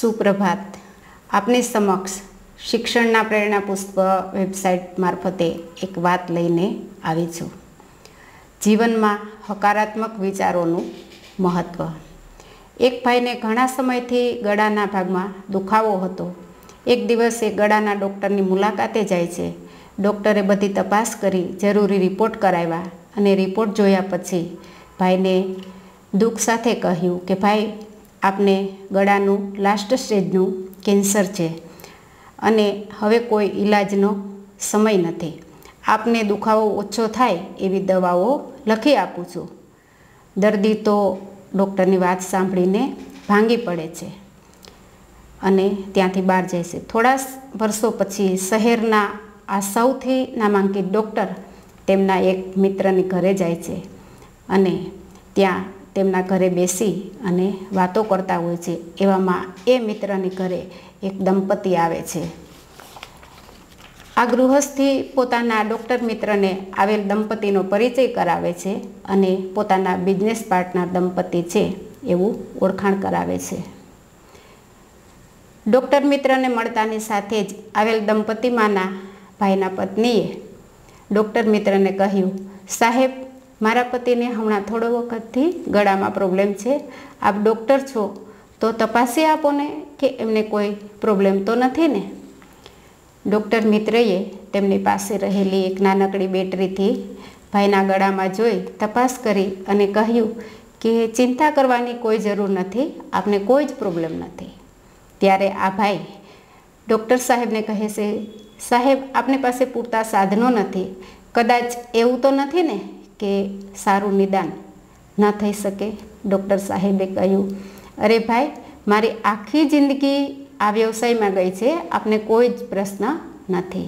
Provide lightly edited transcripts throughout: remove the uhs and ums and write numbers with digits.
સુપ્રભાત. આપની સમક્ષ શિક્ષણના પ્રેરણા પુષ્પ વેબસાઇટ મારફતે એક વાત લઈને આવી છું. જીવનમાં હકારાત્મક વિચારોનું મહત્ત્વ. એક ભાઈને ઘણા સમયથી ગળાના ભાગમાં દુખાવો હતો. એક દિવસ એ ગળાના ડૉક્ટરની મુલાકાતે જાય છે. ડૉક્ટરે બધી તપાસ કરી જરૂરી રિપોર્ટ કરાવ્યા અને રિપોર્ટ જોયા પછી ભાઈને દુઃખ સાથે કહ્યું કે ભાઈ, આપને ગળાનું લાસ્ટ સ્ટેજનું કેન્સર છે અને હવે કોઈ ઈલાજનો સમય નથી. આપને દુખાવો ઓછો થાય એવી દવાઓ લખી આપું છું. દર્દી તો ડૉક્ટરની વાત સાંભળીને ભાંગી પડે છે અને ત્યાંથી બહાર જાય છે. થોડા વર્ષો પછી શહેરના આ સૌથી નામાંકિત ડૉક્ટર તેમના એક મિત્રની ઘરે જાય છે અને ત્યાં તેમના ઘરે બેસી અને વાતો કરતા હોય છે. એવામાં એ મિત્રની ઘરે એક દંપતી આવે છે. આ ગૃહસ્થી પોતાના ડૉક્ટર મિત્રને આવેલ દંપતીનો પરિચય કરાવે છે અને પોતાના બિઝનેસ પાર્ટનર દંપતી છે એવું ઓળખાણ કરાવે છે. ડૉક્ટર મિત્રને મળતાની સાથે જ આવેલ દંપતીમાંના ભાઈના પત્નીએ ડૉક્ટર મિત્રને કહ્યું, સાહેબ, મારા પતિને હમણાં થોડો વખતથી ગળામાં પ્રોબ્લેમ છે. આપ ડૉક્ટર છો તો તપાસી આપો ને કે એમને કોઈ પ્રોબ્લેમ તો નથી ને. ડૉક્ટર મિત્રએ તેમની પાસે રહેલી એક નાનકડી બેટરીથી ભાઈના ગળામાં જોઈ તપાસ કરી અને કહ્યું કે ચિંતા કરવાની કોઈ જરૂર નથી, આપને કોઈ જ પ્રોબ્લેમ નથી. ત્યારે આ ભાઈ ડૉક્ટર સાહેબને કહે છે, સાહેબ, આપની પાસે પૂરતા સાધનો નથી. કદાચ એવું તો નથી ને કે સારું નિદાન ન થઈ શકે. ડૉક્ટર સાહેબે કહ્યું, અરે ભાઈ, મારી આખી જિંદગી આ વ્યવસાયમાં ગઈ છે, આપને કોઈ જ પ્રશ્ન નથી.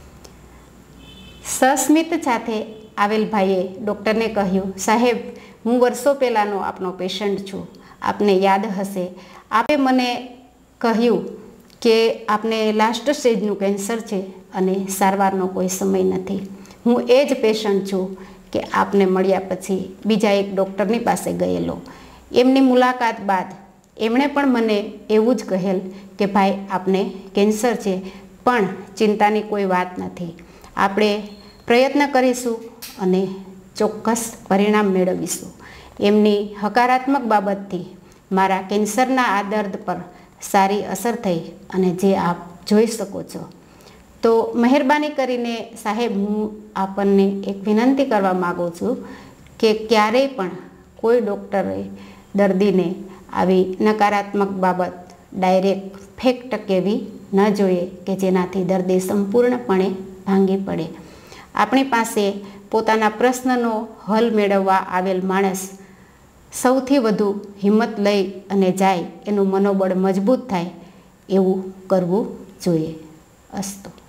સસ્મિત સાથે આવેલ ભાઈએ ડૉક્ટરને કહ્યું, સાહેબ, હું વર્ષો પહેલાંનો આપનો પેશન્ટ છું. આપને યાદ હશે, આપે મને કહ્યું કે આપને લાસ્ટ સ્ટેજનું કેન્સર છે અને સારવારનો કોઈ સમય નથી. હું એ જ પેશન્ટ છું કે આપને મળ્યા પછી બીજા એક ડૉક્ટરની પાસે ગયેલો. એમની મુલાકાત બાદ એમણે પણ મને એવું જ કહેલ કે ભાઈ, આપને કેન્સર છે પણ ચિંતાની કોઈ વાત નથી. આપણે પ્રયત્ન કરીશું અને ચોક્કસ પરિણામ મેળવીશું. એમની હકારાત્મક બાબતથી મારા કેન્સરના આ દર્દ પર સારી અસર થઈ અને જે આપ જોઈ શકો છો. તો મહેરબાની કરીને સાહેબ, હું આપણને એક વિનંતી કરવા માગું છું કે ક્યારેય પણ કોઈ ડૉક્ટરે દર્દીને આવી નકારાત્મક બાબત ડાયરેક્ટ ફેક્ટ કહેવી ન જોઈએ કે જેનાથી દર્દી સંપૂર્ણપણે ભાંગી પડે. આપણી પાસે પોતાના પ્રશ્નનો હલ મેળવવા આવેલ માણસ સૌથી વધુ હિંમત લઈ અને જાય, એનું મનોબળ મજબૂત થાય એવું કરવું જોઈએ. અસ્તુ.